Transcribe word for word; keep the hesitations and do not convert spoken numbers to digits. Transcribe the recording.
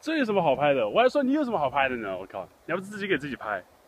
这有什么好拍的？我还说你有什么好拍的呢？我靠，你还不是自己给自己拍？